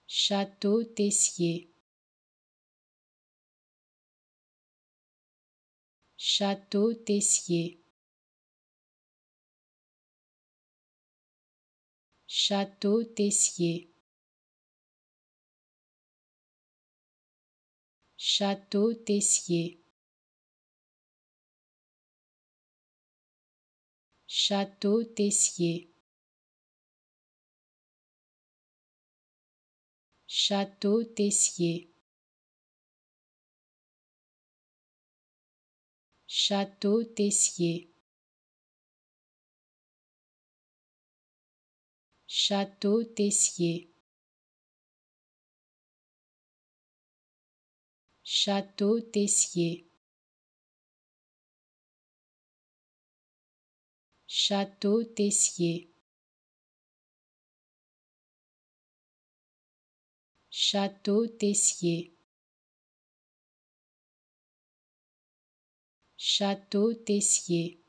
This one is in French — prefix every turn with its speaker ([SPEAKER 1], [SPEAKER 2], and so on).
[SPEAKER 1] Château Tessier. Château Tessier. Château Tessier. Château Tessier. Château Tessier. Château Tessier. Château Tessier. Château Tessier. Château Tessier. Château Tessier. Château Tessier. Château Tessier.